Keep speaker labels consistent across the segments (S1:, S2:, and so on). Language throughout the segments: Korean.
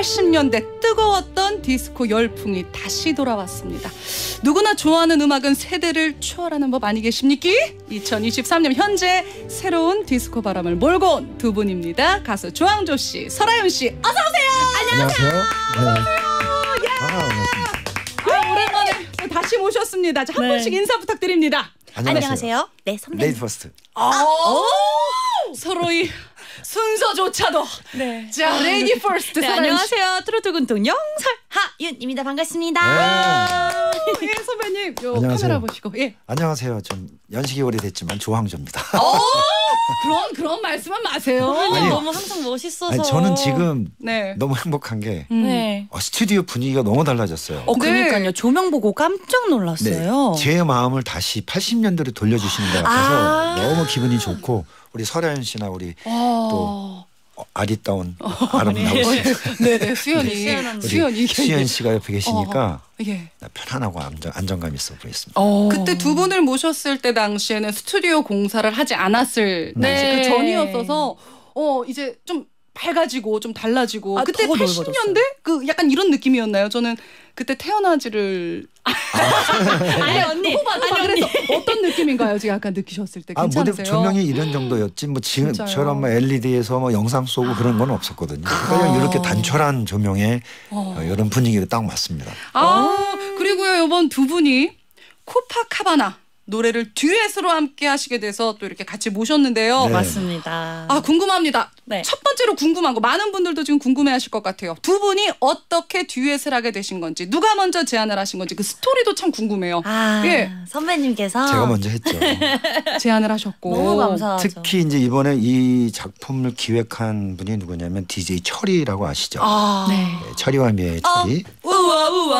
S1: 80년대 뜨거웠던 디스코 열풍이 다시 돌아왔습니다. 누구나 좋아하는 음악은 세대를 초월하는 법 아니겠습니까? 2023년 현재 새로운 디스코 바람을 몰고 온 두 분입니다. 가수 조항조 씨, 설아윤 씨, 어서 오세요.
S2: 안녕하세요. 네.
S1: 반갑습니다. 오랜만에 다시 모셨습니다. 자, 한 분씩 인사 부탁드립니다.
S3: 안녕하세요. 네, 선배님.
S2: 레이디 퍼스트.
S1: 서로의 순서조차도.
S3: 네.
S1: 자, 레이디 퍼스트.
S3: 네, 안녕하세요. 트로트 군통 영설하윤입니다. 반갑습니다.
S1: 예, 선배님, 요
S2: 안녕하세요.
S1: 카메라 보시고. 예.
S2: 안녕하세요. 좀 연식이 오래됐지만 조항조입니다.
S1: 그런 말씀은 마세요.
S3: 선배님 너무 항상 멋있어서.
S2: 아니, 저는 지금
S1: 네.
S2: 너무 행복한 게
S3: 네.
S2: 스튜디오 분위기가 너무 달라졌어요.
S3: 그러니까요. 조명 보고 깜짝 놀랐어요.
S2: 제 마음을 다시 80년대로 돌려주시는 것 같아서 너무 기분이 좋고 우리 설아윤 씨나 우리 또 아리따운 아름다운
S1: 네네, 수연이.
S2: 수연 씨가 옆에 계시니까
S1: 예.
S2: 편안하고 안정감 있어 보였습니다.
S1: 그때 두 분을 모셨을 때 당시에는 스튜디오 공사를 하지 않았을
S3: 네.
S1: 그 전이었어서 이제 좀 밝아지고 좀 달라지고 그때
S3: 더
S1: 80년대 그 약간 이런 느낌이었나요? 저는 그때 태어나지를
S3: 아니 언니.
S1: 그래서 어떤 느낌인가요? 지금 약간 느끼셨을 때 괜찮으세요?
S2: 무대 조명이 이런 정도였지 뭐 지금처럼 뭐 LED에서 뭐 영상 쏘고 그런 건 없었거든요. 그냥 이렇게 단촐한 조명에 이런 분위기가 딱 맞습니다.
S1: 그리고요, 이번 두 분이 코파카바나 노래를 듀엣으로 함께 하시게 돼서 또 이렇게 같이 모셨는데요.
S2: 네.
S3: 맞습니다.
S1: 궁금합니다.
S3: 네.
S1: 첫 번째로 궁금한 거 많은 분들도 지금 궁금해하실 것 같아요. 두 분이 어떻게 듀엣을 하게 되신 건지, 누가 먼저 제안을 하신 건지 그 스토리도 참 궁금해요.
S3: 예. 선배님께서
S2: 제가 먼저 했죠.
S1: 제안을 하셨고
S3: 너무 감사하죠.
S2: 특히 이제 이번에 이 작품을 기획한 분이 누구냐면 DJ 철이라고 아시죠?
S3: 네.
S2: 네, 철이와 미의 철이.
S3: 우와.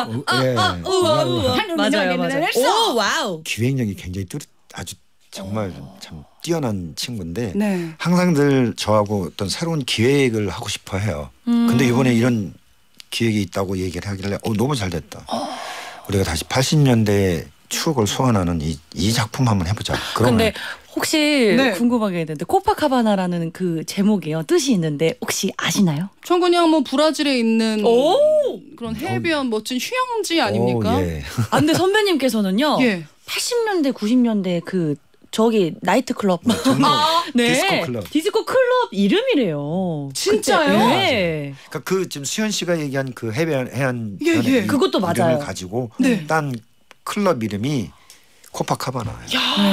S3: 맞아요.
S1: 오,
S3: 와우.
S2: 기획력이 굉장히 아주 정말 참 뛰어난 친구인데
S1: 네.
S2: 항상 늘 저하고 어떤 새로운 기획을 하고 싶어 해요. 근데 이번에 이런 기획이 있다고 얘기를 하길래 너무 잘 됐다. 우리가 다시 80년대의 추억을 소환하는 이 작품 한번 해보자.
S3: 근데 혹시
S1: 네.
S3: 궁금하게 했는데 코파카바나라는 그 제목이요. 뜻이 있는데 혹시 아시나요?
S1: 전 그냥 뭐 브라질에 있는 그런 해변 멋진 휴양지 아닙니까?
S2: 예.
S3: 근데 선배님께서는요.
S1: 예.
S3: 80년대 90년대 그 저기 나이트클럽
S2: 디스코 클럽.
S3: 디스코 클럽 이름이래요.
S1: 진짜요?
S3: 그때, 네.
S2: 그러니까 그 지금 수현 씨가 얘기한 그 해안
S1: 예.
S3: 그것도
S2: 이름을
S3: 맞아요.
S2: 가지고
S1: 네.
S2: 딴 클럽 이름이 코파카바나예요.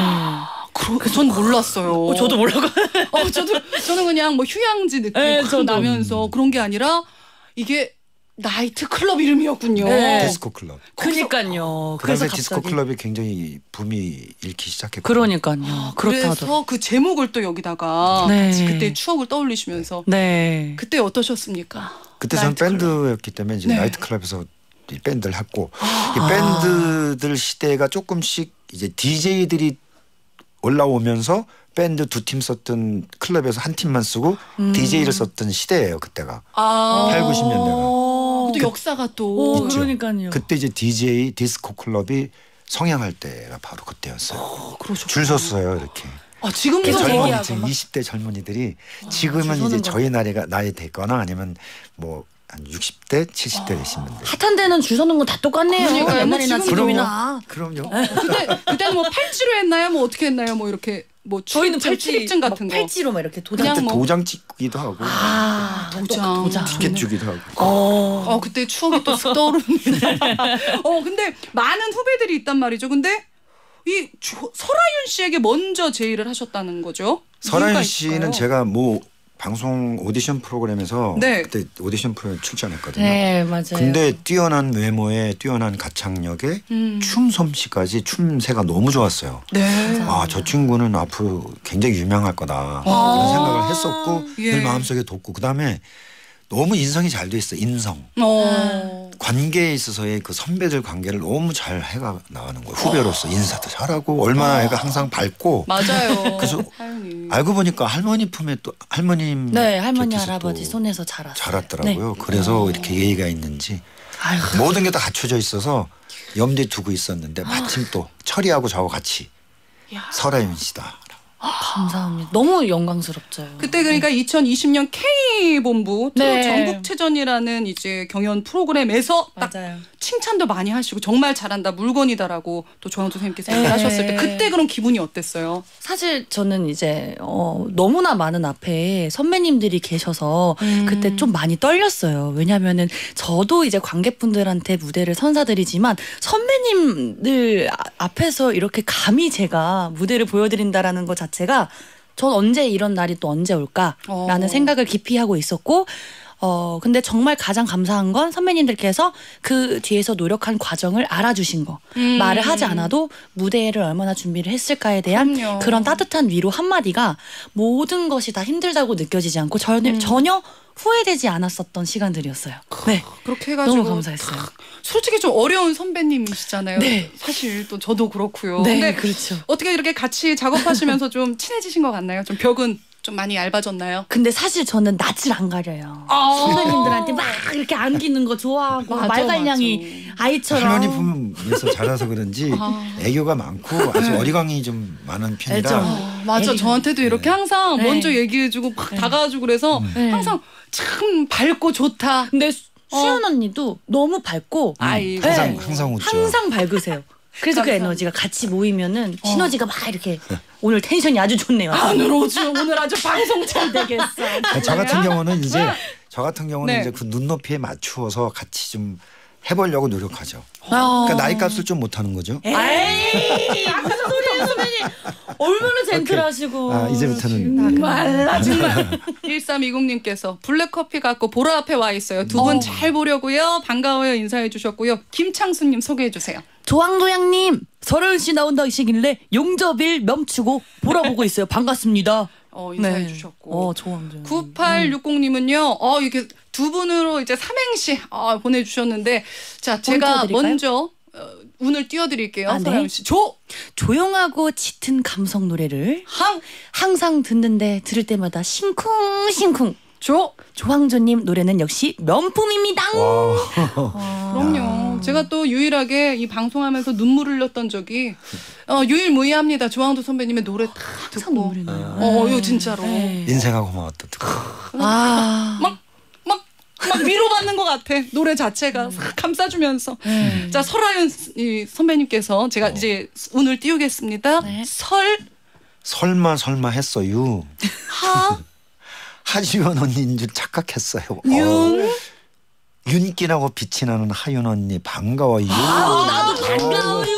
S1: 전 몰랐어요.
S3: 저도 몰라고.
S1: 저는 그냥 뭐 휴양지 느낌 확 나면서 그런 게 아니라 이게 나이트 클럽 이름이었군요.
S3: 네.
S2: 디스코 클럽.
S3: 그니까요.
S2: 그래서
S3: 그래서
S2: 디스코
S3: 갑자기.
S2: 클럽이 굉장히 붐이 일기 시작했고.
S3: 그러니까요. 그렇다 하더라고요.
S1: 그래서 그 제목을 또 여기다가
S3: 네.
S1: 같이 그때 추억을 떠올리시면서
S3: 네.
S1: 그때 어떠셨습니까?
S2: 그때 저는
S1: 나이트 클럽.
S2: 밴드였기 때문에 이제
S1: 네.
S2: 나이트 클럽에서 이 밴드를 했고 이 밴드들 시대가 조금씩 이제 DJ들이 올라오면서 밴드 두 팀 썼던 클럽에서 한 팀만 쓰고 DJ를 썼던 시대예요 그때가. 8, 90년대가.
S1: 또 역사가 또
S3: 그러니까요.
S2: 그때 이제 DJ 디스코 클럽이 성행할 때가 바로 그때였어요.
S1: 그러셨구나.
S2: 줄 섰어요 이렇게.
S1: 지금도
S3: 계속
S2: 젊은
S3: 얘기하고
S2: 지금
S3: 막.
S2: 20대 젊은이들이 지금은 이제 저희 나이 됐거나 아니면 뭐 한 60대, 70대 되신 분들.
S3: 핫한 데는 줄 서는 건 다 똑같네요.
S1: 그러니까요.
S3: 옛날이나
S1: 뭐
S3: 지금이나.
S2: 그럼요.
S1: 그때는 뭐 팔찌로 했나요? 뭐 어떻게 했나요? 뭐 이렇게 뭐
S3: 저희는
S1: 출입증 같은 거.
S3: 팔찌로 막 이렇게 도장.
S1: 그냥
S2: 그때
S1: 뭐-
S2: 도장 찍기도 하고
S1: 도장.
S2: 티켓 주기도 하고.
S1: 그때 추억이 또 쓱 떠오릅니다. 근데 많은 후배들이 있단 말이죠. 근데 이 설아윤 씨에게 먼저 제의를 하셨다는 거죠?
S2: 설아윤
S1: 이유가
S2: 씨는
S1: 있을까요?
S2: 제가 뭐 방송 오디션 프로그램에서
S1: 네.
S2: 그때 오디션 프로그램 출전했거든요.
S3: 네, 맞아요.
S2: 근데 뛰어난 외모에 뛰어난 가창력에 춤 솜씨까지 춤새가 너무 좋았어요.
S1: 네.
S2: 저 친구는 앞으로 굉장히 유명할 거다 그런 생각을 했었고
S1: 예.
S2: 늘 마음속에 뒀고 그다음에 너무 인성이 잘 돼 있어. 인성. 관계에 있어서의 그 선배들 관계를 너무 잘 해가 나가는 거예요. 후배로서 인사도 잘하고 얼마나 애가 항상 밝고.
S1: 맞아요.
S2: 그래서
S1: 사연이.
S2: 알고 보니까 할머니 품에 또 할머님
S3: 네, 할머니
S2: 곁에서
S3: 할아버지
S2: 또
S3: 손에서 자랐어요.
S2: 자랐더라고요.
S3: 네.
S2: 그래서 이렇게 예의가 있는지
S3: 아이고.
S2: 모든 게 다 갖춰져 있어서 염두에 두고 있었는데 마침 또 철이하고 저하고 같이 설아윤 씨다.
S3: 감사합니다. 너무 영광스럽죠.
S1: 그때 그러니까 2020년 K본부
S3: 네.
S1: 전국체전이라는 이제 경연 프로그램에서 딱
S3: 맞아요.
S1: 칭찬도 많이 하시고 정말 잘한다 물건이다라고 또 조항조 선생님께서
S3: 네.
S1: 얘기하셨을 때 그때 그런 기분이 어땠어요?
S3: 사실 저는 이제 너무나 많은 앞에 선배님들이 계셔서 그때 좀 많이 떨렸어요. 왜냐하면은 저도 이제 관객분들한테 무대를 선사드리지만 선배님들 앞에서 이렇게 감히 제가 무대를 보여드린다라는 것 자체가 전 언제 이런 날이 또 언제 올까라는 생각을 깊이 하고 있었고 근데 정말 가장 감사한 건 선배님들께서 그 뒤에서 노력한 과정을 알아주신 거. 말을 하지 않아도 무대를 얼마나 준비를 했을까에 대한
S1: 그럼요.
S3: 그런 따뜻한 위로 한마디가 모든 것이 다 힘들다고 느껴지지 않고 전혀 후회되지 않았었던 시간들이었어요. 네.
S1: 그렇게 해가지고
S3: 너무 감사했어요.
S1: 솔직히 좀 어려운 선배님이시잖아요.
S3: 네.
S1: 사실 또 저도 그렇고요.
S3: 네,
S1: 근데
S3: 그렇죠.
S1: 어떻게 이렇게 같이 작업하시면서 좀 친해지신 것 같나요? 좀 벽은 좀 많이 얇아졌나요?
S3: 근데 사실 저는 낯을 안 가려요.
S1: 아.
S3: 선배님들한테 막 이렇게 안기는 거 좋아하고
S1: 맞아,
S3: 말갈량이 아이처럼.
S2: 할머니 부모에서 자라서 그런지 애교가 많고 아주 어리광이 좀 많은 편이라
S3: 애정.
S1: 맞아.
S3: 에이.
S1: 저한테도 이렇게 항상
S3: 네.
S1: 먼저 얘기해주고 막 다가와주고 그래서
S3: 네.
S1: 항상 참 밝고 좋다.
S3: 근데 수연 언니도 너무 밝고
S1: 아이고.
S2: 항상
S3: 네.
S2: 항상 웃죠.
S3: 항상 밝으세요. 그래서 그
S1: 감사합니다.
S3: 에너지가 같이 모이면은 시너지가 막 이렇게 오늘 텐션이 아주 좋네요.
S1: 오늘 아주 방송 잘 되겠어.
S2: 저 같은 경우는 이제
S1: 네.
S2: 이제 그 눈높이에 맞추어서 같이 좀 해보려고 노력하죠.
S3: 어.
S2: 그러니까 나이 값을 좀 못하는 거죠.
S3: 에이, 무슨 소리예요, 선배님? 얼마나 젠틀하시고.
S2: 이제부터는
S3: 말라 정말.
S1: 1320님께서 블랙커피 갖고 보러 앞에 와 있어요. 두 분 잘 보려고요. 반가워요 인사해 주셨고요. 김창수님 소개해 주세요.
S3: 조항도양님, 설현 씨 나온다시길래 용접일 멈추고 보러 보고 있어요. 반갑습니다.
S1: 인사해 주셨고.
S3: 조항도.
S1: 9860님은요. 이게 두 분으로 이제 삼행시 보내주셨는데 자 제가
S3: 띄워드릴까요?
S1: 먼저 운을 띄워드릴게요.
S3: 아, 네.
S1: 서영 씨.
S3: 조용하고 짙은 감성 노래를
S1: 조,
S3: 항상 듣는데 들을 때마다 싱쿵싱쿵.
S1: 조.
S3: 조항조님 노래는 역시 명품입니다.
S1: 그럼요. 제가 또 유일하게 이 방송하면서 눈물을 흘렸던 적이 유일무이합니다. 조항도 선배님의 노래 다 듣고.
S3: 눈물이 나요.
S1: 이거 진짜로.
S3: 네.
S2: 인생하고 고마웠다.
S1: 막 위로받는 것 같아. 노래 자체가 싹 감싸주면서. 자, 설아윤 선배님께서 제가 이제 운을 띄우겠습니다.
S3: 네.
S2: 설마 했어요. 하지원 언니인 줄 착각했어요. 윤기라고 빛이 나는 하윤 언니 반가워요.
S3: 나도 반가워요.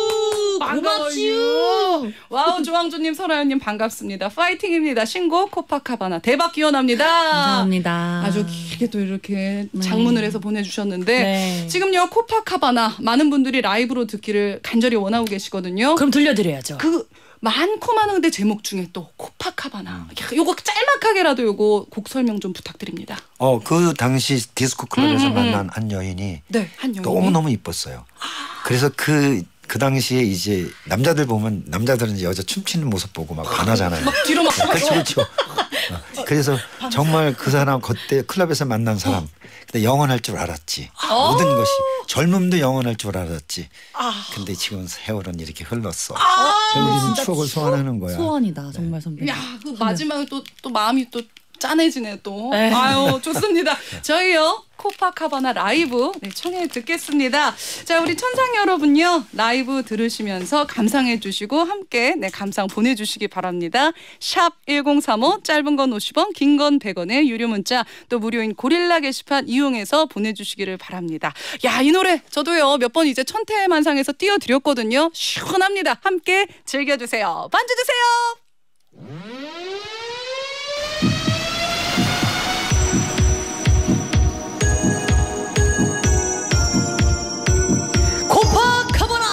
S1: 반가워요. 와우 조항조님 설아윤님 반갑습니다. 파이팅입니다. 신곡 코파카바나 대박 기원합니다.
S3: 감사합니다.
S1: 아주 길게 또 이렇게 장문을 해서 보내주셨는데
S3: 네.
S1: 지금요 코파카바나 많은 분들이 라이브로 듣기를 간절히 원하고 계시거든요.
S3: 그럼 들려드려야죠.
S1: 그 많고 많은데 제목 중에 또 코파카바나 요거 짤막하게라도 요거 곡 설명 좀 부탁드립니다.
S2: 그 당시 디스코 클럽에서 만난 한 여인이
S1: 네, 한 여인이
S2: 너무 이뻤어요. 그래서 그 당시에 이제 남자들 보면 남자들은 이제 여자 춤추는 모습 보고 막 반하잖아요.
S1: 막 뒤로 막
S2: 그렇죠. 그래서 정말 그 사람 그때 클럽에서 만난 사람 근데 영원할 줄 알았지. 모든 것이 젊음도 영원할 줄 알았지. 근데 지금 세월은 이렇게 흘렀어. 우리는 추억을 소환하는 거야.
S3: 소원이다 정말 선배님.
S1: 야, 그 마지막에 또 마음이 또 짠해지네 또.
S3: 네.
S1: 아유 좋습니다. 저희요 코파카바나 라이브 청해 듣겠습니다. 자 우리 천상 여러분요 라이브 들으시면서 감상해 주시고 함께 감상 보내주시기 바랍니다. 샵 1035 짧은 건 50원 긴 건 100원의 유료 문자 또 무료인 고릴라 게시판 이용해서 보내주시기를 바랍니다. 야 이 노래 저도요 몇 번 이제 천태만상에서 띄워드렸거든요. 시원합니다. 함께 즐겨주세요. 반주 주세요.
S3: 코파카바나.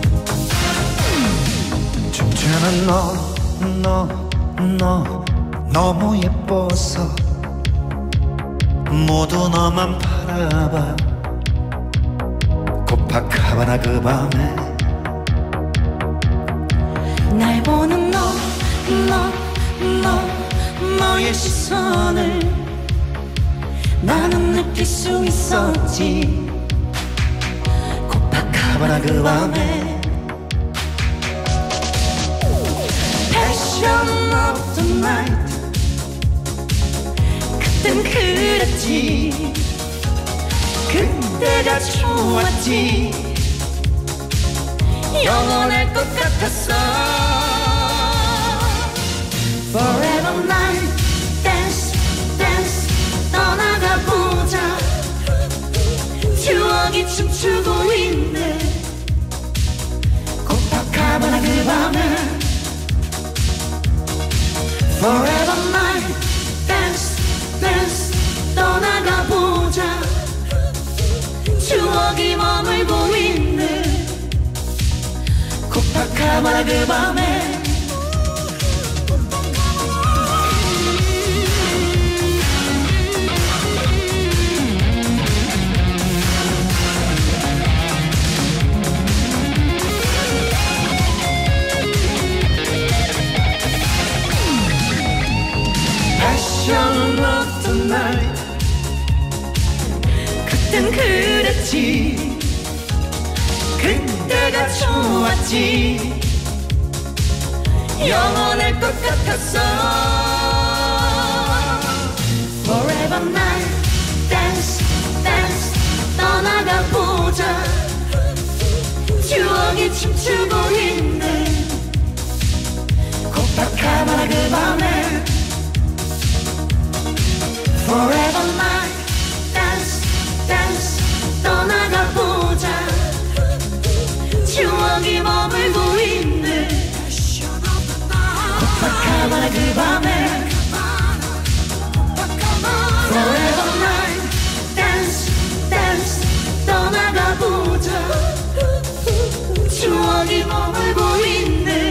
S2: 춤추는 너 너무 예뻐서 모두 너만 바라봐. 코파카바나 그 밤에
S3: 날 보는 너의 시선을 나는 느낄 수 있었지.
S2: 코파카바나 그 밤에
S3: Passion of the night. 그땐 그랬지. 그때가 좋았지. 영원할 것 같았어. Forever night. Dance, dance. 떠나가 보자. 추억이 춤추고 있네. 코파카바나 그 밤에 Forever night. Dance, dance. 떠나가 보자. 추억이 머물고 있네. 코파카바나 그 밤에 Passion of the night. 그땐 그랬지. 그때가 좋았지. 영원할 것 같았어. Forever night. Dance, dance. 떠나가 보자. 추억이 춤추고 있네. 코파카바나 그 밤에 Forever night. Dance, dance. 떠나가 보자. 추억이 머물고 있네. 코파카바나 그 밤에 Forever night. Dance, dance. 떠나가 보자. 추억이 머물고 있네.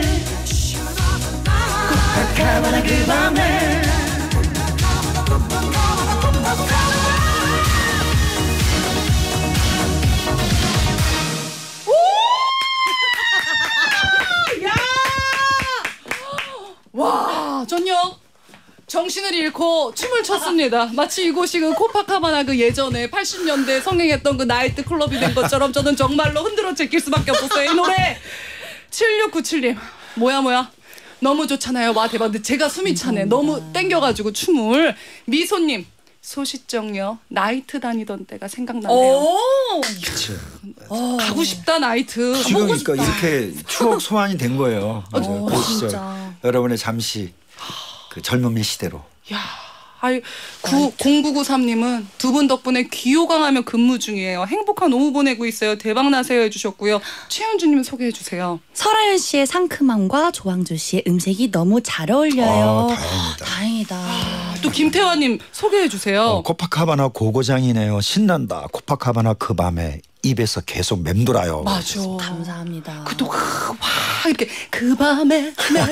S3: 코파카바나 그 밤에
S1: 와, 전요 정신을 잃고 춤을 췄습니다. 마치 이곳이 그 코파카바나 그 예전에 80년대 성행했던 그 나이트 클럽이 된 것처럼 저는 정말로 흔들어 제낄 수밖에 없었어요. 이 노래 7697님 뭐야 너무 좋잖아요. 와 대박. 근데 제가 숨이 차네. 너무 땡겨가지고 춤을. 미소님 소시정요 나이트 다니던 때가 생각나네요.
S2: 그치.
S1: 가고 싶다 나이트.
S2: 지금 그러니까 이렇게 추억 소환이 된 거예요. 맞아요.
S3: 오,
S2: 그 시절
S3: 진짜.
S2: 여러분의 잠시 그 젊음의 시대로.
S1: 야, 아이 0993님은 두 분 덕분에 귀호강하며 근무 중이에요. 행복한 오후 보내고 있어요. 대박 나세요 해주셨고요. 최현주님 소개해 주세요.
S3: 설아연 씨의 상큼함과 조항조 씨의 음색이 너무 잘 어울려요.
S2: 다행이다.
S3: 다행이다.
S1: 또 김태환님 소개해 주세요.
S2: 코파카바나 고고장이네요. 신난다. 코파카바나 그 밤에 입에서 계속 맴돌아요.
S1: 맞아.
S3: 감사합니다.
S1: 그또 와 이렇게 그 밤에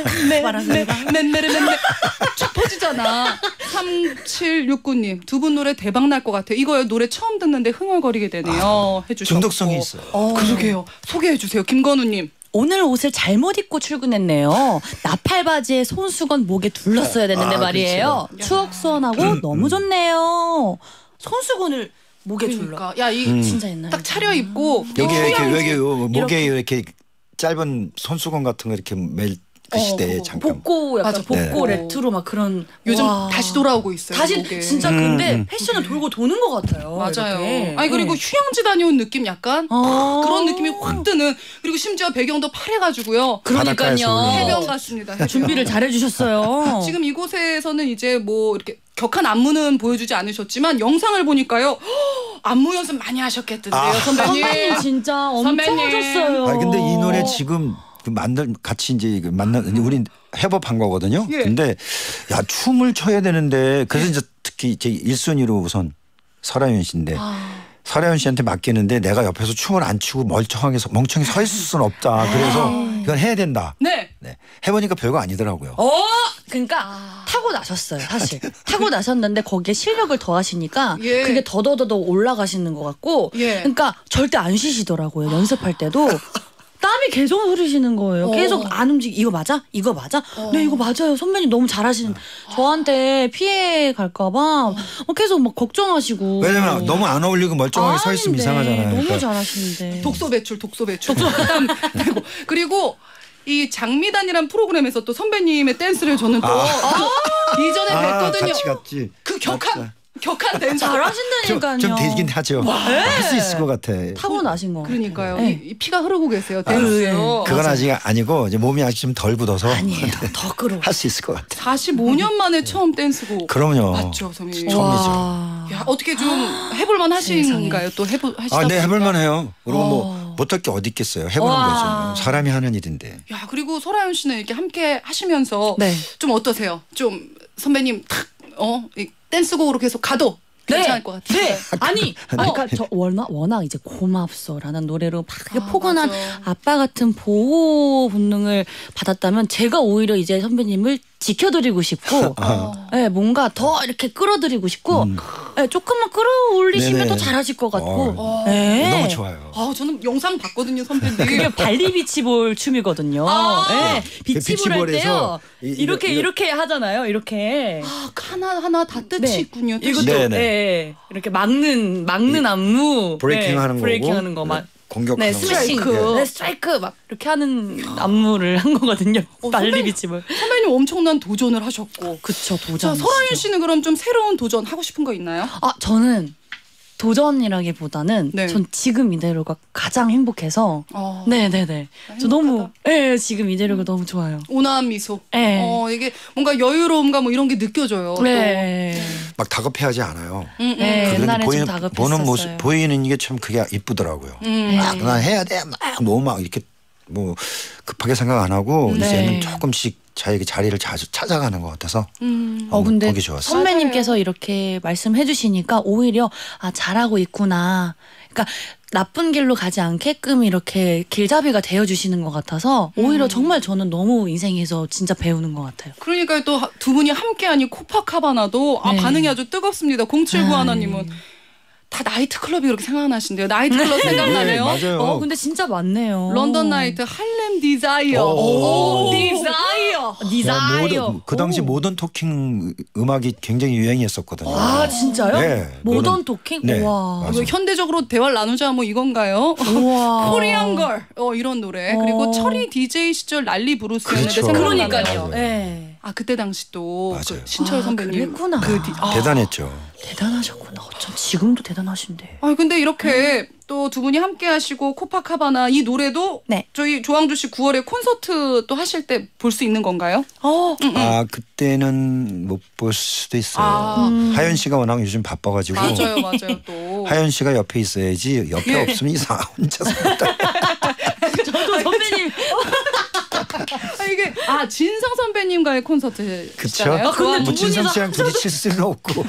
S1: 맨매맨매 쫙 퍼지잖아. 3769님 두 분 노래 대박 날 것 같아요. 이거요 노래 처음 듣는데 흥얼거리게 되네요. 해주셨고.
S2: 중독성이 있어요.
S1: 그러게요. 소개해 주세요. 김건우님.
S3: 오늘 옷을 잘못 입고 출근했네요. 나팔 바지에 손수건 목에 둘렀어야 됐는데 말이에요.
S1: 그렇죠.
S3: 추억 소환하고 너무 좋네요. 손수건을 목에 둘러.
S1: 그러니까 야이
S3: 진짜 옛날.
S1: 딱 차려입고
S2: 여기 이렇게 목에
S3: 이렇게.
S2: 이렇게 짧은 손수건 같은 거 이렇게 멜 그 시대에 잠깐.
S3: 복고 약간
S1: 맞아,
S3: 복고
S2: 네.
S3: 레트로 막 그런.
S1: 요즘
S3: 와.
S1: 다시 돌아오고 있어요.
S3: 다시
S1: 목에.
S3: 진짜 근데 패션을 돌고 도는 것 같아요.
S1: 맞아요.
S3: 이렇게.
S1: 아니 그리고 휴양지 다녀온 느낌 약간 그런 느낌이 확 드는. 그리고 심지어 배경도 파래가지고요.
S2: 바닷가에서
S3: 그러니까요.
S1: 해변 같습니다.
S3: 준비를 잘 해주셨어요.
S1: 지금 이곳에서는 이제 뭐 이렇게 격한 안무는 보여주지 않으셨지만 영상을 보니까요 안무 연습 많이 하셨겠던데요 선배님.
S3: 선배님 진짜 엄청
S1: 선배님.
S3: 하셨어요.
S2: 아 근데 이 노래 지금 그 같이 이제 만난 우리 협업한 거거든요.
S1: 예.
S2: 근데 야 춤을 춰야 되는데 그래서 이제 특히 제 1순위로 우선 설아윤 씨인데 설아윤 씨한테 맡기는데 내가 옆에서 춤을 안 추고 멍청히 서 있을 수는 없다. 그래서 이건 해야 된다.
S1: 네.
S2: 네. 해보니까 별거 아니더라고요.
S3: 그러니까 타고 나셨어요, 사실. 타고 나셨는데 거기에 실력을 더하시니까
S1: 예.
S3: 그게 더더더더 올라가시는 것 같고,
S1: 예.
S3: 그러니까 절대 안 쉬시더라고요. 연습할 때도. 땀이 계속 흐르시는 거예요. 계속 안 움직이. 이거 맞아? 이거 맞아? 네, 이거 맞아요. 선배님 너무 잘하시는. 저한테 피해 갈까봐 계속 막 걱정하시고.
S2: 왜냐면 너무 안 어울리고 멀쩡하게 서 있으면
S3: 아닌데,
S2: 이상하잖아요.
S3: 너무
S2: 그러니까
S3: 잘하시는데.
S1: 독소 배출. 그리고 이 장미단이란 프로그램에서 또 선배님의 댄스를 저는 또 이전에 뵀거든요.
S2: 같이 갔지.
S1: 그 격한 댄스.
S3: 잘하신다니까요.
S2: 좀 되긴 하죠. 할 수 있을 것 같아.
S3: 타고 나신 거.
S1: 그러니까요.
S3: 네.
S1: 이 피가 흐르고 계세요. 댄스.
S2: 그건 아직 아니고 이제 몸이 아직 좀 덜 굳어서
S3: 아니에요. 더 끌어.
S2: 할 수 있을 것 같아.
S1: 45년 만에 처음 댄스곡.
S2: 그럼요.
S1: 맞죠, 선배님.
S2: 처음이죠.
S1: 야, 어떻게 좀 해볼만 하신가요? 또 하시다
S2: 네,
S1: 보니까.
S2: 해볼만 해요. 그리고 뭐 못할 게 어디 있겠어요. 해보는 거죠. 사람이 하는 일인데.
S1: 야, 그리고 설아연 씨는 이렇게 함께 하시면서
S3: 네.
S1: 좀 어떠세요? 좀 선배님 이 댄스곡으로 계속 가도 괜찮을 것 같아요.
S3: 네. 아니, 그러니까 저 워낙 이제 고맙소라는 노래로 막 포근한
S1: 맞아.
S3: 아빠 같은 보호 본능을 받았다면 제가 오히려 이제 선배님을 지켜드리고 싶고, 네, 뭔가 더 이렇게 끌어드리고 싶고, 네, 조금만 끌어올리시면
S2: 네네.
S3: 더 잘하실 것 같고. 네.
S2: 너무 좋아요.
S1: 저는 영상 봤거든요, 선배님.
S3: 그게 발리 비치볼 춤이거든요. 네, 비치볼 할
S2: 비치볼에서
S3: 때요. 이렇게 하잖아요. 이렇게.
S1: 하나 다 뜻이 있군요. 뜻이.
S3: 이것도
S2: 네네.
S3: 네, 이렇게 막는 안무,
S2: 브레이킹하는
S3: 브레이킹하는
S2: 거고,
S3: 거 막.
S2: 공격하는
S3: 네, 스매싱,
S1: 스트라이크.
S3: 네, 스트라이크 막 이렇게 하는 안무를 한 거거든요. 발리
S1: 선배님.
S3: 비치볼.
S1: 선배님 엄청난 도전을 하셨고.
S3: 그쵸,
S1: 자,
S3: 도전.
S1: 설아연 씨는 그럼 좀 새로운 도전 하고 싶은 거 있나요?
S3: 저는 도전이라기보다는
S1: 네.
S3: 전 지금 이대로가 가장 행복해서.
S1: 어.
S3: 네네네. 저 너무, 지금 이대로가 너무 좋아요.
S1: 온화한 미소.
S3: 네.
S1: 이게 뭔가 여유로움과 뭐 이런 게 느껴져요.
S3: 네.
S2: 막 다급해하지 않아요.
S3: 네,
S2: 그런데
S3: 옛날에 좀 다급했었어요.
S2: 보는 모습 보이는 게 참 그게 이쁘더라고요. 난 해야 돼. 막 너무 막 이렇게 뭐 급하게 생각 안 하고
S3: 네.
S2: 이제는 조금씩 자기 자리를 자주 찾아가는 것 같아서
S3: 근데
S2: 보기 좋았어요.
S3: 선배님께서 이렇게 말씀해 주시니까 오히려 잘하고 있구나. 그러니까 나쁜 길로 가지 않게끔 이렇게 길잡이가 되어주시는 것 같아서 오히려 정말 저는 너무 인생에서 진짜 배우는 것 같아요.
S1: 그러니까 또 두 분이 함께하니 코파카바나도
S3: 네.
S1: 반응이 아주 뜨겁습니다. 079 하나님은 다 나이트클럽이 그렇게 생각나신대요. 나이트클럽 생각나네요.
S2: 맞아요.
S3: 근데 진짜 많네요.
S1: 런던 나이트, 할렘 디자이어.
S3: 디자이어.
S2: 그 당시 모던 토킹 음악이 굉장히 유행했었거든요.
S3: 진짜요?
S2: 네.
S3: 모던 토킹?
S2: 네,
S3: 우와.
S2: 맞아요.
S1: 이거 현대적으로 대화를 나누자 뭐 이건가요?
S3: 우와.
S1: 코리안 걸 이런 노래. 그리고 철이 DJ 시절 난리 브루스였는데
S2: 그렇죠.
S1: 생각나네요.
S3: 그러니까요.
S2: 맞아요.
S3: 네.
S1: 그때 당시 또
S2: 맞아요.
S1: 그 신철 선배님
S3: 그랬구나.
S2: 대단했죠.
S3: 대단하셨구나. 어쩜 지금도 대단하신데.
S1: 근데 이렇게 또 두 분이 함께 하시고 코파카바나 이 노래도
S3: 네.
S1: 저희 조항조 씨 9월에 콘서트 또 하실 때 볼 수 있는 건가요?
S2: 그때는 못 볼 수도 있어요. 하연 씨가 워낙 요즘 바빠가지고
S1: 맞아요 또.
S2: 하연 씨가 옆에 있어야지 옆에
S1: 예.
S2: 없으면 이상 혼자서 있다.
S3: 저도 선배님.
S1: 이게 진성 선배님과의 콘서트잖아요.
S2: 그쵸?
S3: 근데
S2: 뭐
S3: 두
S2: 진성
S3: 분이서
S2: 씨랑 부딪힐 수는 없고.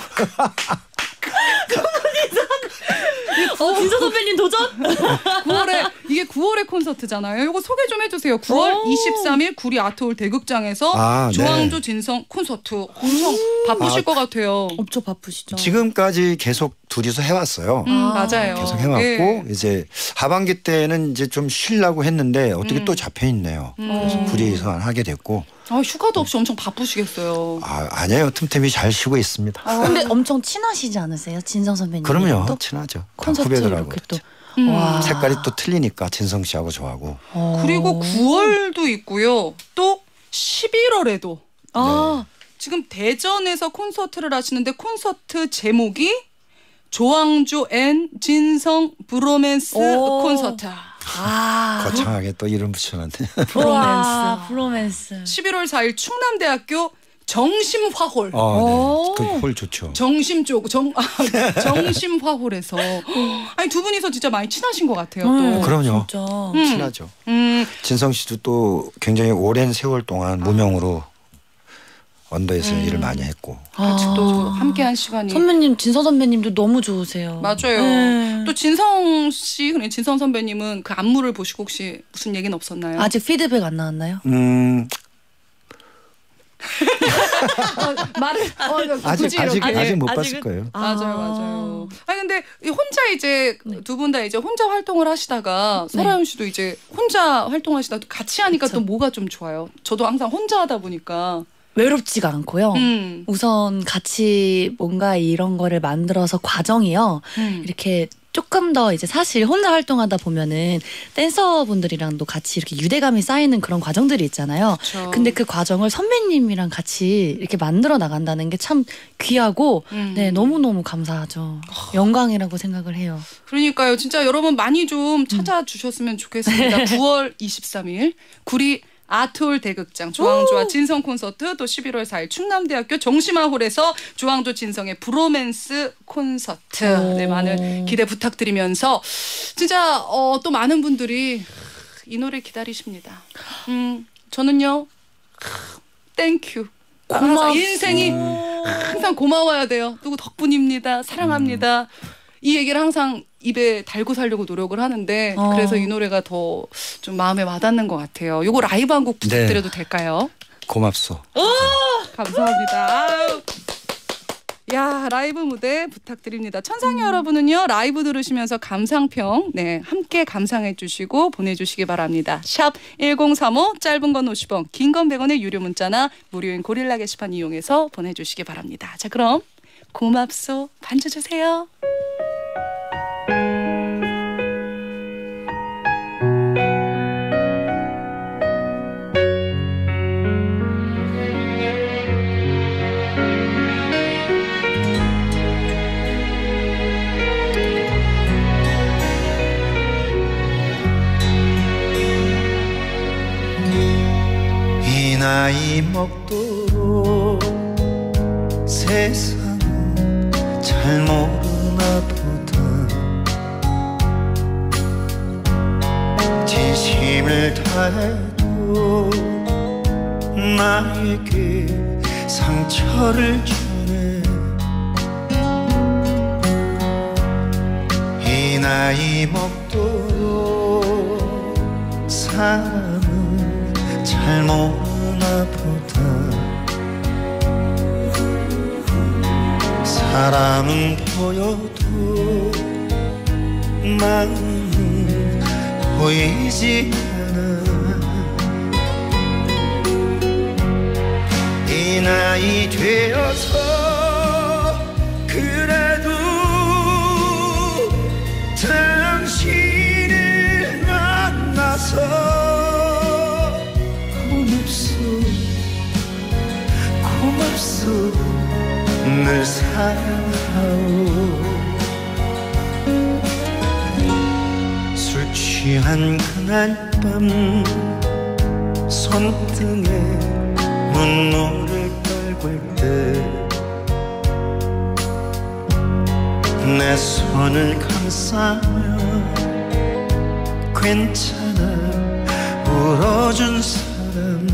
S3: 진서 선배님 도전?
S1: 9월에 콘서트잖아요. 이거 소개 좀 해주세요. 9월 23일 구리 아트홀 대극장에서
S2: 네.
S1: 조항조 진성 콘서트 엄청 바쁘실 것 같아요.
S3: 엄청 바쁘시죠.
S2: 지금까지 계속 둘이서 해왔어요.
S1: 맞아요.
S2: 계속 해왔고
S1: 예.
S2: 이제 하반기 때는 이제 좀 쉬려고 했는데 어떻게 또 잡혀 있네요. 그래서 둘이서 하게 됐고.
S1: 휴가도 없이 엄청 바쁘시겠어요.
S2: 아니에요. 틈틈이 잘 쉬고 있습니다.
S3: 근데 엄청 친하시지 않으세요? 진성 선배님.
S2: 그럼요.
S3: 또
S2: 친하죠. 다
S3: 콘서트
S2: 후배들하고.
S3: 이렇게 또.
S2: 그렇죠. 색깔이 또 틀리니까 진성 씨하고 저하고.
S1: 그리고 9월도 있고요. 또 11월에도 지금 대전에서 콘서트를 하시는데 콘서트 제목이 조항조 앤 진성 브로맨스 콘서트.
S2: 거창하게 또 이름 붙여놨네.
S3: 브로맨스.
S1: 11월 4일 충남대학교 정심화홀.
S2: 네. 그 홀 좋죠.
S1: 정심 쪽 정심화홀에서 아니 두 분이서 진짜 많이 친하신 것 같아요. 또.
S2: 그럼요.
S3: 진짜.
S2: 친하죠. 진성 씨도 또 굉장히 오랜 세월 동안 무명으로 언더에서 일을 많이 했고.
S1: 같이 또 함께한 시간이.
S3: 선배님 진성 선배님도 너무 좋으세요.
S1: 맞아요. 또 진성 씨, 그냥 진성 선배님은 그 안무를 보시고 혹시 무슨 얘기는 없었나요?
S3: 아직 피드백 안 나왔나요? 말을
S2: 아직 못 봤을 거예요.
S1: 맞아요. 아니 근데 혼자 이제 두 분 다 이제 혼자 활동을 하시다가 설아윤 씨도 이제 혼자 활동하시다 같이 하니까 또 뭐가 좀 좋아요. 저도 항상 혼자 하다 보니까
S3: 외롭지가 않고요. 우선 같이 뭔가 이런 거를 만들어서 과정이요. 이렇게 조금 더 이제 사실 혼자 활동하다 보면은 댄서분들이랑도 같이 이렇게 유대감이 쌓이는 그런 과정들이 있잖아요.
S1: 그쵸.
S3: 근데 그 과정을 선배님이랑 같이 이렇게 만들어 나간다는 게 참 귀하고 네, 너무너무 감사하죠. 영광이라고 생각을 해요.
S1: 그러니까요. 진짜 여러분 많이 좀 찾아주셨으면 좋겠습니다. 9월 23일 구리 아트홀 대극장 조항조와 진성 콘서트, 또 11월 4일 충남대학교 정심화홀에서 조항조 진성의 브로맨스 콘서트. 네, 많은 기대 부탁드리면서 진짜 또 많은 분들이 이 노래 기다리십니다. 저는요 땡큐. 항상 인생이 항상 고마워야 돼요. 누구 덕분입니다. 사랑합니다. 이 얘기를 항상 입에 달고 살려고 노력을 하는데 그래서 이 노래가 더 좀 마음에 와닿는 것 같아요. 요거 라이브 한 곡 부탁드려도 될까요?
S2: 고맙소.
S1: 감사합니다. 아유. 야, 라이브 무대 부탁드립니다. 천상의 여러분은요, 라이브 들으시면서 감상평, 네, 함께 감상해 주시고 보내주시기 바랍니다. 샵 1035, 짧은 건 50원, 긴 건 100원의 유료 문자나 무료인 고릴라 게시판 이용해서 보내주시기 바랍니다. 자, 그럼 고맙소 반주 주세요.
S4: 나이 먹도록 세상은 잘 모르나 보다. 진심을 다해도 나에게 상처를 주네. 이 나이 먹도록 사람은 잘 모르나 보다. 사람은 보여도 마음은 보이지 않아. 이 나이 되어서 그래도 당신을 만나서 고맙소 늘 사랑하오. 술 취한 그날 밤 손등에 눈물을 떨굴 때 내 손을 감싸며 괜찮아 울어준 사람.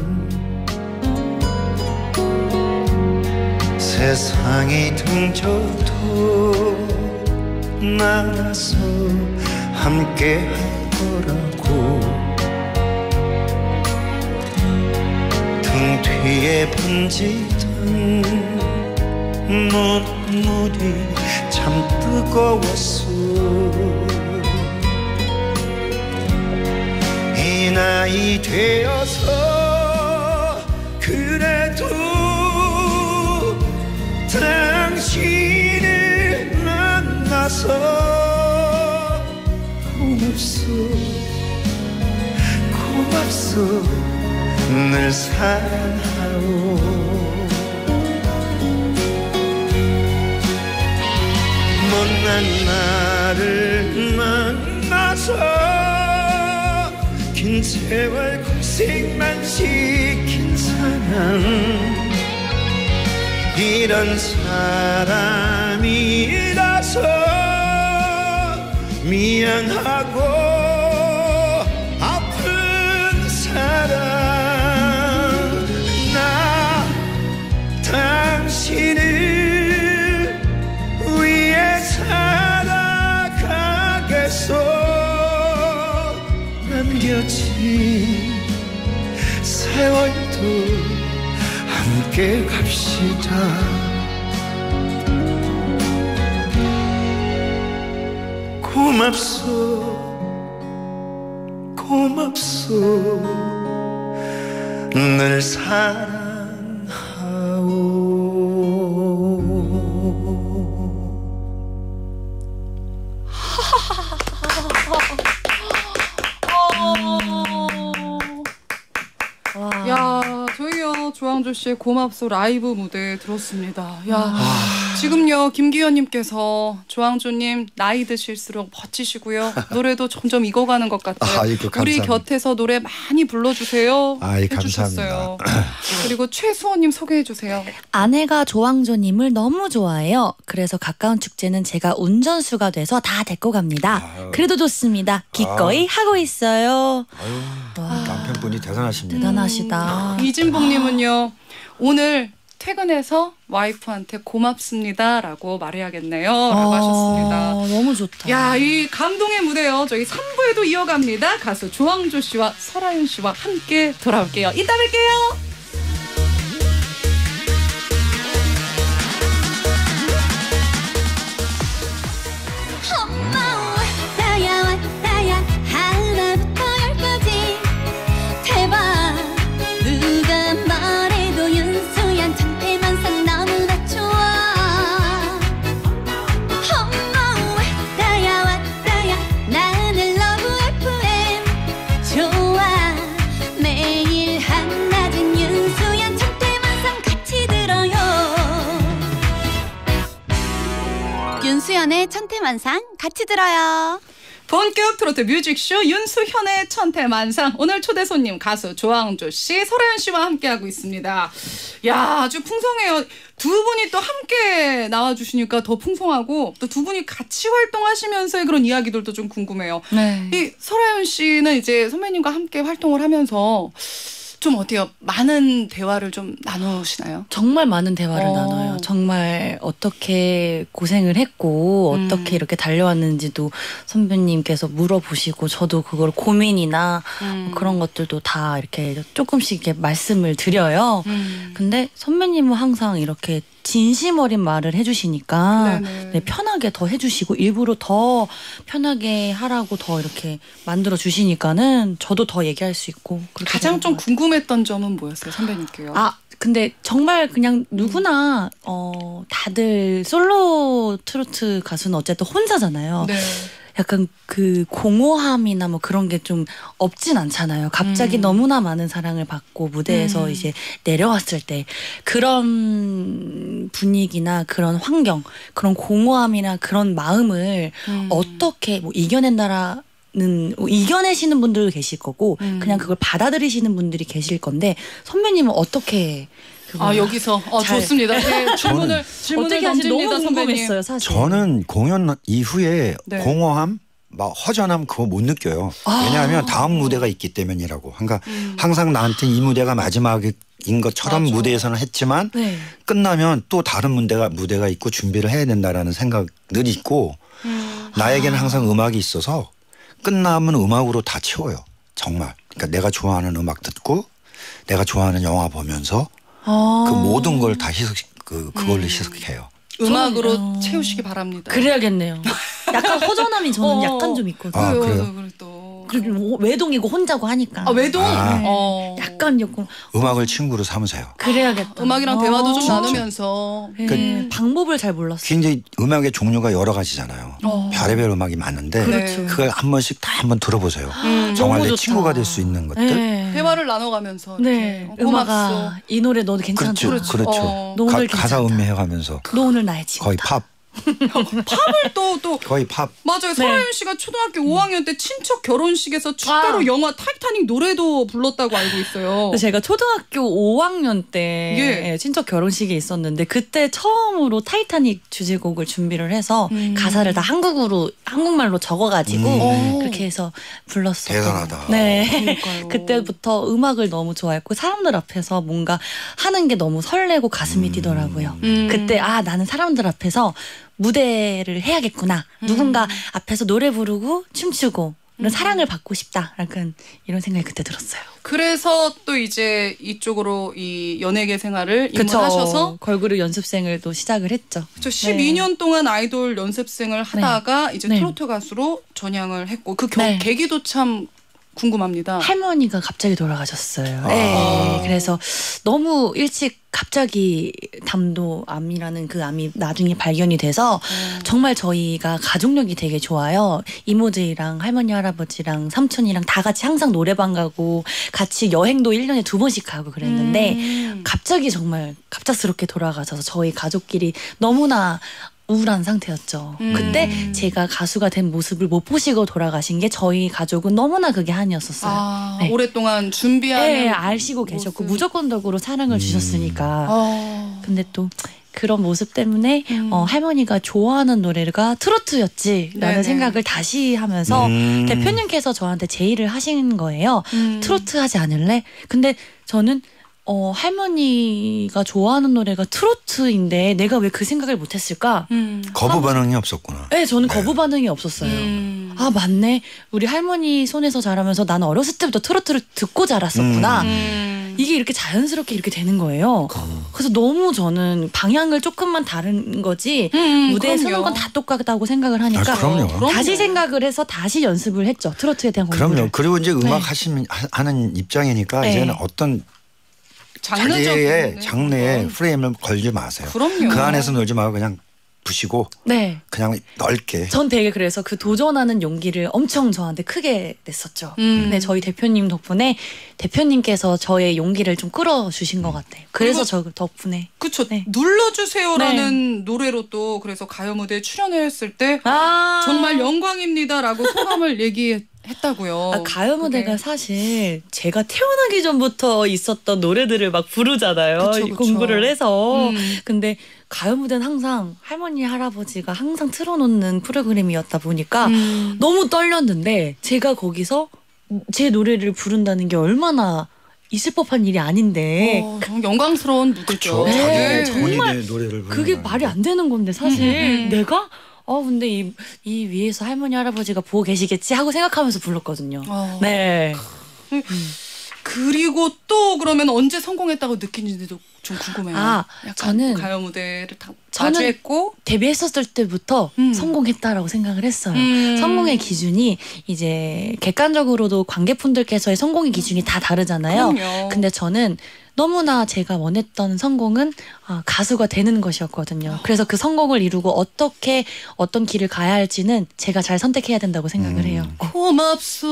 S4: 세상이 등져도 나라서 함께 할 거라고. 등 뒤에 번지던 눈물이 참 뜨거웠어. 이 나이 되어서 그래도 당신을 만나서 고맙소 늘 사랑하오. 못난 나를 만나서 긴 세월 고생만 시킨 사람. 이런 사람이라서 미안하고 아픈 사람. 나 흐려진 세월도 함께 갑시다. 고맙소 고맙소 늘
S1: 야, 저희요 조항조 씨의 고맙소 라이브 무대 들었습니다. 야, 지금요 김기현님께서 조항조님 나이 드실수록 멋지시고요. 노래도 점점 익어가는 것 같아요.
S2: 아이고,
S1: 우리
S2: 감사합니다.
S1: 곁에서 노래 많이 불러주세요.
S2: 아이,
S1: 해주셨어요. 그리고 최수호님 소개해 주세요.
S3: 아내가 조항조님을 너무 좋아해요. 그래서 가까운 축제는 제가 운전수가 돼서 다 데리고 갑니다. 그래도 좋습니다. 기꺼이 하고 있어요.
S2: 남편분이 대단하십니다.
S3: 대단하시다.
S1: 이진봉님은요 오늘 퇴근해서 와이프한테 고맙습니다라고 말해야겠네요라고 하셨습니다.
S3: 너무 좋다.
S1: 야, 이 감동의 무대요. 저희 3부에도 이어갑니다. 가수 조항조 씨와 설아윤 씨와 함께 돌아올게요. 이따 뵐게요.
S5: 윤수연의 천태만상 같이 들어요.
S1: 본격 트로트 뮤직쇼 윤수현의 천태만상. 오늘 초대 손님 가수 조항조 씨, 설아윤 씨와 함께하고 있습니다. 야, 아주 풍성해요. 두 분이 또 함께 나와주시니까 더 풍성하고 또 두 분이 같이 활동하시면서의 그런 이야기들도 좀 궁금해요.
S3: 네.
S1: 이 설아윤 씨는 이제 선배님과 함께 활동을 하면서 좀 어때요? 많은 대화를 좀 나누시나요?
S3: 정말 많은 대화를 나눠요. 정말 어떻게 고생을 했고 어떻게 이렇게 달려왔는지도 선배님께서 물어보시고 저도 그걸 고민이나 뭐 그런 것들도 다 이렇게 조금씩 이렇게 말씀을 드려요. 근데 선배님은 항상 이렇게 진심 어린 말을 해주시니까 네, 편하게 더 해주시고 일부러 더 편하게 하라고 더 이렇게 만들어 주시니까는 저도 더 얘기할 수 있고.
S1: 가장 좀 궁금했던 점은 뭐였어요, 선배님께요?
S3: 근데 정말 그냥 누구나 다들 솔로 트로트 가수는 어쨌든 혼자잖아요.
S1: 네.
S3: 약간 그 공허함이나 뭐 그런 게 좀 없진 않잖아요. 갑자기 너무나 많은 사랑을 받고 무대에서 이제 내려왔을 때 그런 분위기나 그런 환경, 그런 공허함이나 그런 마음을 어떻게 뭐 이겨낸다라 이겨내시는 분들도 계실 거고 그냥 그걸 받아들이시는 분들이 계실 건데 선배님은 어떻게
S1: 여기서 좋습니다. 네, 질문을
S3: 어떻게 하시는지
S1: 던집니다,
S3: 너무
S1: 선배님.
S3: 궁금했어요, 사실.
S2: 저는 공연 이후에
S1: 네.
S2: 공허함, 막 허전함 그거 못 느껴요. 왜냐하면 다음 무대가 있기 때문이라고. 그러니까 항상 나한테 이 무대가 마지막인 것처럼
S1: 맞아.
S2: 무대에서는 했지만
S3: 네.
S2: 끝나면 또 다른 무대가 있고 준비를 해야 된다라는 생각 늘 있고 나에게는 항상 음악이 있어서 끝나면 음악으로 다 채워요. 정말. 그러니까 내가 좋아하는 음악 듣고 내가 좋아하는 영화 보면서 그 모든 걸 다 그걸로 희석해요.
S1: 음악으로 채우시기 바랍니다.
S3: 그래야겠네요. 약간 허전함이 저는 약간 좀 있거든요.
S2: 그래요?
S3: 그리고 뭐 외동이고 혼자고 하니까.
S1: 외동?
S3: 약간 조금
S2: 음악을 친구로 삼으세요.
S3: 그래야겠다.
S1: 음악이랑 대화도 좀
S3: 진짜.
S1: 나누면서.
S3: 방법을 잘 몰랐어요.
S2: 굉장히 음악의 종류가 여러 가지잖아요. 별의별 음악이 많은데
S1: 그렇죠.
S2: 그걸 한 번씩 다 한번 들어보세요. 정말
S3: 너무
S2: 내
S3: 좋다.
S2: 친구가 될 수 있는 것들.
S3: 네.
S1: 대화를 나눠가면서.
S3: 네.
S1: 이렇게. 고맙소.
S3: 음악아 이 노래 너도 괜찮다.
S2: 그렇죠.
S3: 너 오늘
S2: 가사
S3: 괜찮다.
S2: 음미해가면서
S3: 너 오늘 나의 친구다.
S2: 거의 팝.
S1: 팝을 또
S2: 거의 팝.
S1: 맞아요. 설아윤 씨가 초등학교 5학년 때 친척 결혼식에서 축가로 영화 타이타닉 노래도 불렀다고 알고 있어요.
S3: 제가 초등학교 5학년 때
S1: 예.
S3: 친척 결혼식이 있었는데 그때 처음으로 타이타닉 주제곡을 준비를 해서 가사를 다 한국말로 적어가지고 그렇게 해서 불렀어요.
S2: 대단하다.
S3: 네.
S1: 그러니까요.
S3: 그때부터 음악을 너무 좋아했고 사람들 앞에서 뭔가 하는 게 너무 설레고 가슴이 뛰더라고요. 그때 나는 사람들 앞에서 무대를 해야겠구나. 누군가 앞에서 노래 부르고 춤추고 사랑을 받고 싶다. 약간 이런 생각이 그때 들었어요.
S1: 그래서 또 이제 이쪽으로 이 연예계 생활을
S3: 그쵸.
S1: 입문하셔서
S3: 걸그룹 연습생을 또 시작을 했죠.
S1: 저 12년 동안 아이돌 연습생을 하다가 이제
S3: 네.
S1: 트로트 가수로 전향을 했고 그
S3: 네.
S1: 계기도 참 궁금합니다.
S3: 할머니가 갑자기 돌아가셨어요. 네, 그래서 너무 일찍 갑자기 담도암이라는 그 암이 나중에 발견이 돼서 정말 저희가 가족력이 되게 좋아요. 이모들이랑 할머니 할아버지랑 삼촌이랑 다 같이 항상 노래방 가고 같이 여행도 1년에 2번씩 가고 그랬는데 갑자기 정말 갑작스럽게 돌아가셔서 저희 가족끼리 너무나 우울한 상태였죠. 그때 제가 가수가 된 모습을 못 보시고 돌아가신 게 저희 가족은 너무나 그게 한이었었어요.
S1: 아,
S3: 네.
S1: 오랫동안 준비하는
S3: 네, 아시고 계셨고
S1: 모습.
S3: 무조건적으로 사랑을 주셨으니까. 근데 또 그런 모습 때문에 할머니가 좋아하는 노래가 트로트였지라는
S1: 네네.
S3: 생각을 다시 하면서 대표님께서 저한테 제의를 하신 거예요. 트로트 하지 않을래? 근데 저는 할머니가 좋아하는 노래가 트로트인데 내가 왜 그 생각을 못했을까?
S2: 거부 반응이 없었구나.
S3: 네, 저는 거부 반응이 없었어요. 아, 맞네. 우리 할머니 손에서 자라면서 나는 어렸을 때부터 트로트를 듣고 자랐었구나. 이게 이렇게 자연스럽게 이렇게 되는 거예요. 그래서 너무 저는 방향을 조금만 다른 거지 무대에
S1: 그럼요.
S3: 서는 건 다 똑같다고 생각을 하니까
S2: 아, 그럼요.
S3: 다시 생각을 해서 다시 연습을 했죠. 트로트에 대한 공부를.
S2: 그럼요. 그리고 이제 음악
S3: 네.
S2: 하는 입장이니까
S3: 네.
S2: 이제는 어떤
S1: 장르적인
S2: 자기의 장르에
S1: 그런.
S2: 프레임을 걸지 마세요.
S1: 그럼요.
S2: 그 안에서 놀지 말고 그냥 부시고
S3: 네.
S2: 그냥 넓게.
S3: 전 되게 그래서 그 도전하는 용기를 엄청 저한테 크게 냈었죠. 근데 저희 대표님 덕분에 대표님께서 저의 용기를 좀 끌어주신 것 같아요. 그래서 저 덕분에.
S1: 그쵸.
S3: 네.
S1: 눌러주세요라는 노래로 또 그래서 가요 무대에 출연했을 때
S3: 아,
S1: 정말 영광입니다라고 소감을 얘기했다고요.
S3: 아, 가요 무대가
S1: 그게.
S3: 사실 제가 태어나기 전부터 있었던 노래들을 막 부르잖아요.
S1: 그쵸, 그쵸.
S3: 공부를 해서. 근데 가요 무대는 항상 할머니 할아버지가 항상 틀어놓는 프로그램이었다 보니까 너무 떨렸는데 제가 거기서 제 노래를 부른다는 게 얼마나 있을 법한 일이 아닌데
S1: 정말 영광스러운 무대죠.
S2: 그렇죠.
S3: 네,
S2: 자기의
S3: 정말
S2: 본인의 노래를 부르는
S3: 그게
S2: 거예요.
S3: 말이 안 되는 건데 사실 내가 근데 이 위에서 할머니 할아버지가 보고 계시겠지 하고 생각하면서 불렀거든요. 네.
S1: 그리고 또 그러면 언제 성공했다고 느끼는지도 좀 궁금해요.
S3: 아,
S1: 약간
S3: 저는
S1: 가요 무대를 다
S3: 저는
S1: 마주했고
S3: 데뷔했었을 때부터 성공했다라고 생각을 했어요. 성공의 기준이 이제 객관적으로도 관객분들께서의 성공의 기준이 다 다르잖아요.
S1: 그럼요.
S3: 근데 저는 너무나 제가 원했던 성공은 가수가 되는 것이었거든요. 그래서 그 성공을 이루고 어떻게 어떤 길을 가야 할지는 제가 잘 선택해야 된다고 생각을 해요.
S1: 고맙소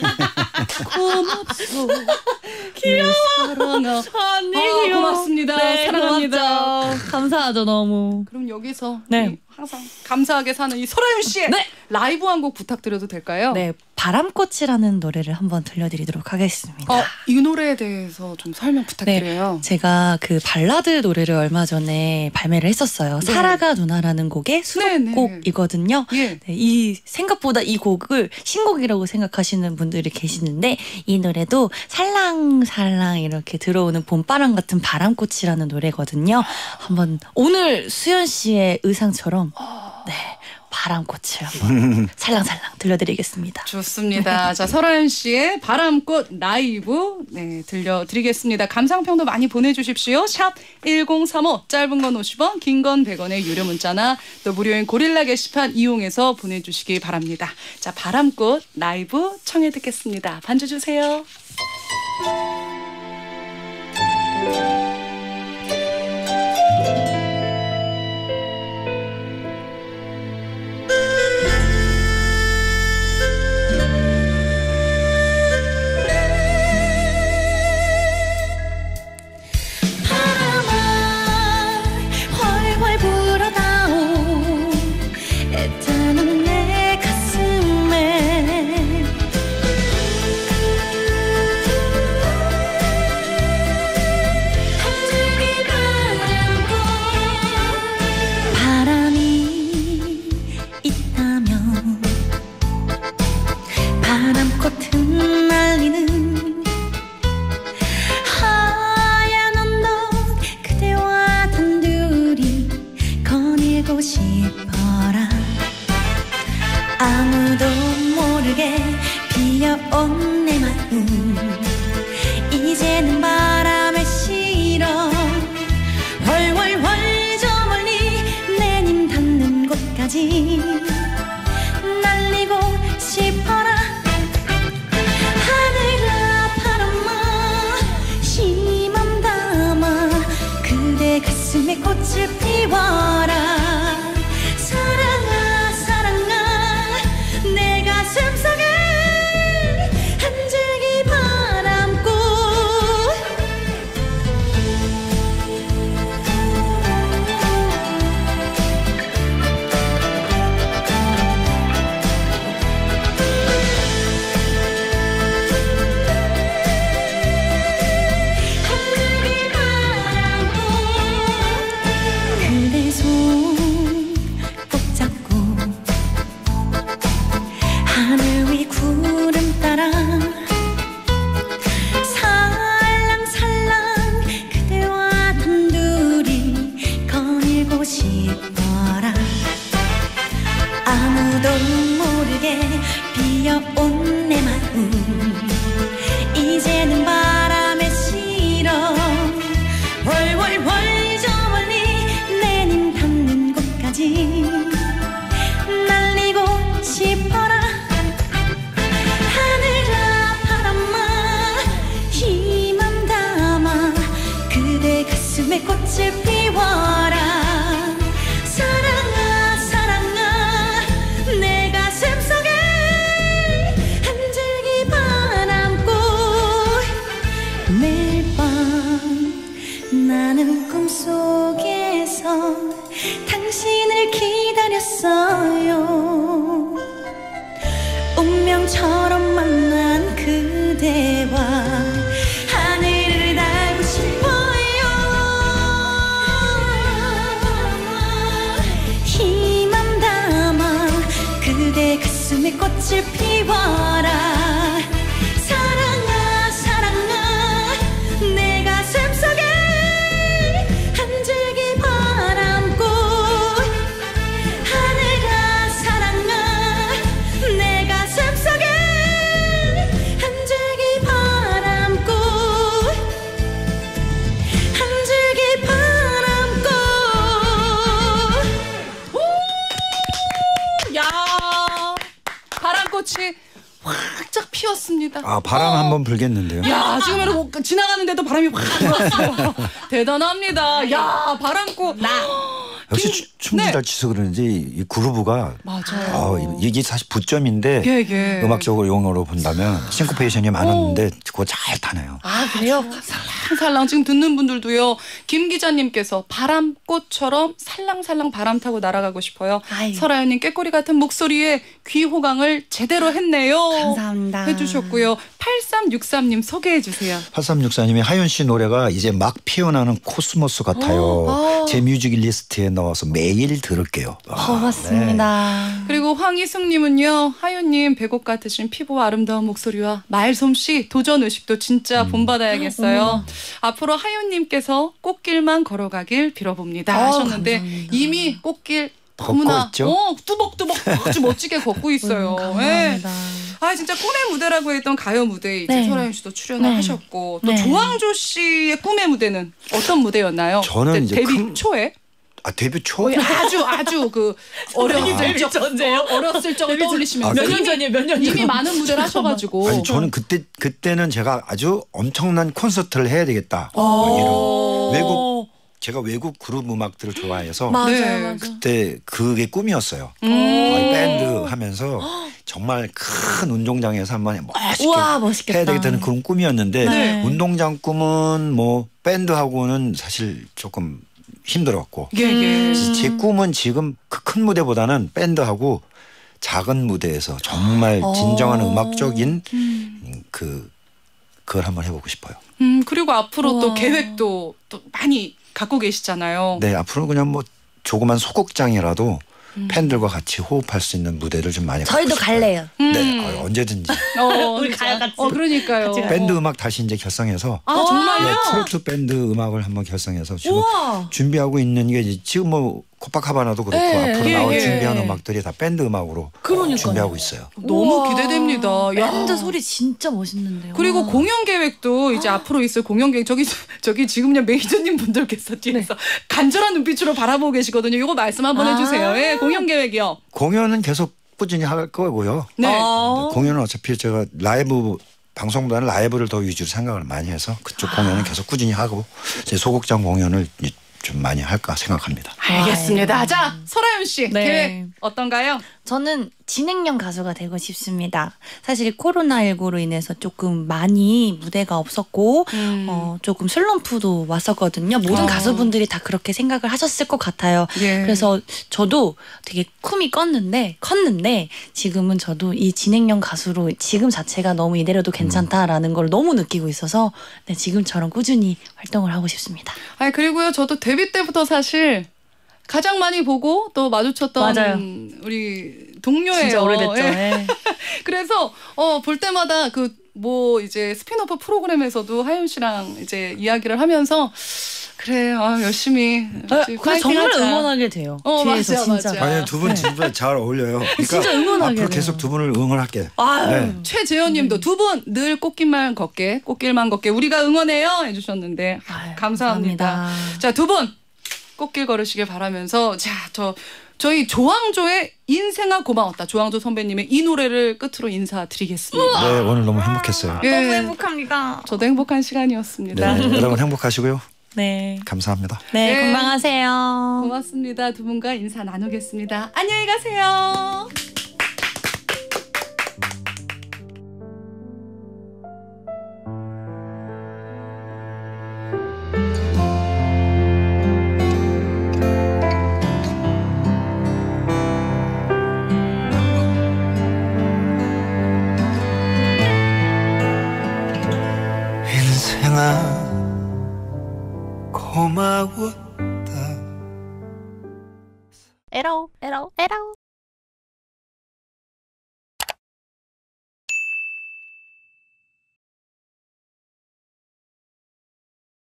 S1: 고맙소 귀여워 사랑아 고맙습니다. 사랑합니다.
S3: 고맙죠. 감사하죠 너무.
S1: 그럼 여기서
S3: 네.
S1: 이 항상 감사하게 사는 이 소라윤 씨의
S3: 네.
S1: 라이브 한 곡 부탁드려도 될까요?
S3: 네, 바람꽃이라는 노래를 한번 들려드리도록 하겠습니다.
S1: 이 노래에 대해서 좀 설명 부탁드려요.
S3: 제가 그 발라드 노래를 얼마 전에 발매를 했었어요.
S1: 네.
S3: 사라가 누나라는 곡의
S1: 네네.
S3: 수록곡이거든요.
S1: 예.
S3: 네, 이 생각보다 이 곡을 신곡이라고 생각하시는 분들이 계시는데 이 노래도 살랑살랑 이렇게 들어오는 봄바람 같은 바람꽃이라는 노래거든요. 한번 오늘 수연 씨의 의상처럼 네, 바람꽃을 한번 살랑살랑 들려드리겠습니다.
S1: 좋습니다. 자, 설아연 씨의 바람꽃 라이브 들려드리겠습니다. 감상평도 많이 보내주십시오. 샵 1035 짧은 건 50원 긴 건 100원의 유료 문자나 또 무료인 고릴라 게시판 이용해서 보내주시기 바랍니다. 자, 바람꽃 라이브 청해 듣겠습니다. 반주 주세요.
S6: 활활 불어다오 애타는 내 가슴에 이제는 바람에 실어 훨훨훨 저 멀리 내님 닿는 곳까지 날리고 싶어라. 하늘아 바람아 희망 담아 그대 가슴에 꽃을 피워라. 사랑아 사랑아 내 가슴 속에 한 줄기 바람꽃. 한 줄기 바람꽃. 그대 손 꼭 잡고 하늘 위 구름 따라 살랑살랑 그대와 단둘이 거닐고 싶어라. 아무도 모르게 비어온 내 마음 이제는 바람에 실어 훨훨훨 저 멀리 내님 닿는 곳까지 날리고 싶어라. 하늘아 바람아 희망 담아 그대 가슴에 꽃을 피워라. 사랑아 사랑아 내 가슴 속에 한 줄기 바람꽃. 매일 밤 나는 꿈속에서 당신을 기다렸어요. 운명처럼 만난 그대와 하늘을 날고 싶어요. 희망 담아 그대 가슴에 꽃을 피워라. 사랑아 사랑아 내 가슴 속에 한 줄기 바람꽃. 하늘아 사랑아 내 가슴 속에 한 줄기 바람꽃. 한 줄기 바람꽃.
S1: 야 바람꽃이 활짝 피었습니다.
S2: 아 바람 한번 불겠는데요.
S1: 야 지금은 뭐 지나가는데도 바람이 확 불었어요. 대단합니다. 야 바람꽃.
S2: 역시 춤도
S1: 네.
S2: 잘 추서 그러는지 이 그루브가
S1: 맞아요.
S2: 이게 사실 부점인데
S1: 예.
S2: 음악적으로 용어로 본다면 싱코페이션이 많았는데 그거 잘 타네요.
S3: 아 그래요?
S1: 살랑살랑 지금 듣는 분들도요. 김 기자님께서 바람꽃처럼 살랑살랑 바람 타고 날아가고 싶어요.
S3: 아유.
S1: 설아연님 꾀꼬리 같은 목소리에 귀 호강을 제대로 했네요.
S3: 감사합니다.
S1: 해주셨고요. 8363님 소개해 주세요.
S2: 8364님이 하윤 씨 노래가 이제 막 피어나는 코스모스 같아요. 제 뮤직 리스트에 넣어서 매일 들을게요.
S3: 고맙습니다.
S1: 그리고 황희숙님은요. 하윤님 배곡 같으신 피부와 아름다운 목소리와 말솜씨 도전 의식도 진짜 본받아야겠어요. 앞으로 하윤님께서 꽃길만 걸어가길 빌어봅니다 하셨는데
S3: 감사합니다.
S1: 이미 꽃길 너무나
S2: 있죠?
S1: 뚜벅뚜벅 아주 멋지게 걷고 있어요.
S3: 감사합니다.
S1: 아 진짜 꿈의 무대라고 했던 가요 무대에 이제
S3: 네.
S1: 설아윤 씨도 출연을
S3: 네.
S1: 하셨고 또
S3: 네.
S1: 조항조 씨의 꿈의 무대는 어떤 무대였나요?
S2: 저는
S1: 그때
S2: 이제
S1: 데뷔 초에
S2: 데뷔 초?
S1: 거의 아주 그 어렸을 적 어렸을 적을 떠올리시면서
S2: 몇 년
S3: 전이에요? 몇 년
S1: 이미 많은 무대를 하셔가지고
S2: 아니 저는 그때는 제가 아주 엄청난 콘서트를 해야 되겠다. 이런 제가 외국 그룹 음악들을 좋아해서
S3: 맞아요,
S1: 네.
S3: 맞아.
S2: 그때 그게 꿈이었어요. 밴드 하면서 정말 큰 운동장에서 한번 멋있게
S3: 우와, 멋있겠다.
S2: 해야 되겠다는 그런 꿈이었는데
S1: 네.
S2: 운동장 꿈은 뭐 밴드하고는 사실 조금 힘들었고
S1: 예.
S2: 그래서 제 꿈은 지금 그 큰 무대보다는 밴드하고 작은 무대에서 정말 진정한 음악적인 그걸 한번 해보고 싶어요.
S1: 그리고 앞으로 또
S3: 우와.
S1: 계획도 또 많이 갖고 계시잖아요.
S2: 네, 앞으로는 그냥 뭐 조그만 소극장이라도 팬들과 같이 호흡할 수 있는 무대를 좀 많이
S3: 저희도
S2: 갖고 싶어요.
S3: 갈래요.
S2: 네, 언제든지.
S3: 우리 가요, 같이.
S1: 그러니까요.
S3: 같이 가요.
S2: 밴드 음악 다시 이제 결성해서
S1: 아 정말요?
S2: 네, 트로트 밴드 음악을 한번 결성해서 지금
S3: 우와.
S2: 준비하고 있는 게 지금 뭐 코파카바나도 그렇고
S3: 네,
S2: 앞으로
S1: 예,
S2: 나올
S1: 예.
S2: 준비한 음악들이 다 밴드 음악으로
S3: 그러니까요.
S2: 준비하고 있어요.
S1: 너무
S3: 우와.
S1: 기대됩니다. 야.
S3: 밴드 소리 진짜 멋있는데요.
S1: 그리고
S3: 와.
S1: 공연 계획도 이제 앞으로 있을 공연 계획 저기 지금 그냥 매니저님 분들께서 뒤에서 간절한 눈빛으로 바라보고 계시거든요. 이거 말씀 한번
S3: 아.
S1: 해주세요. 예, 공연 계획이요.
S2: 공연은 계속 꾸준히 할 거고요.
S1: 네.
S2: 공연은 어차피 제가 라이브 방송보다는 라이브를 더 위주로 생각을 많이 해서 그쪽 공연은 계속 꾸준히 하고 제 소극장 공연을 좀 많이 할까 생각합니다.
S1: 알겠습니다. 자, 설아윤 씨
S3: 네.
S1: 계획 어떤가요?
S3: 저는 진행형 가수가 되고 싶습니다. 사실 코로나19로 인해서 조금 많이 무대가 없었고 조금 슬럼프도 왔었거든요. 모든 가수분들이 다 그렇게 생각을 하셨을 것 같아요.
S1: 예.
S3: 그래서 저도 되게 쿵이 컸는데 지금은 저도 이 진행형 가수로 지금 자체가 너무 이대로도 괜찮다라는 걸 너무 느끼고 있어서 네, 지금처럼 꾸준히 활동을 하고 싶습니다.
S1: 아니 그리고요 저도 데뷔 때부터 사실 가장 많이 보고 또 마주쳤던
S3: 맞아요.
S1: 우리 동료예요.
S3: 진짜 오래됐죠.
S1: 예.
S3: 예.
S1: 그래서 볼 때마다 그 뭐 이제 스피노프 프로그램에서도 하윤 씨랑 이제 이야기를 하면서 그래 열심히
S3: 그래 정말 응원하게 돼요. 뒤에서
S1: 맞아요,
S3: 진짜.
S1: 맞아요.
S2: 아니 두 분 진짜 잘 어울려요. 그러니까
S3: 진짜 응원하게
S2: 앞으로
S3: 돼요.
S2: 계속 두 분을 응원할게.
S3: 아유.
S2: 네.
S1: 최재현님도 두 분 늘 꽃길만 걷게 우리가 응원해요 해주셨는데
S3: 아유,
S1: 감사합니다.
S3: 감사합니다.
S1: 자, 두 분 꽃길 걸으시길 바라면서 저희 조항조의 인생아 고마웠다. 조항조 선배님의 이 노래를 끝으로 인사드리겠습니다.
S2: 네, 오늘 너무 행복했어요.
S1: 예,
S3: 너무 행복합니다.
S1: 저도 행복한 시간이었습니다.
S2: 네, 여러분 행복하시고요.
S3: 네.
S2: 감사합니다.
S3: 네,
S1: 네.
S3: 건강하세요.
S1: 고맙습니다. 두 분과 인사 나누겠습니다. 안녕히 가세요.
S4: 인생아 고마웠다
S5: 에러 에러 에러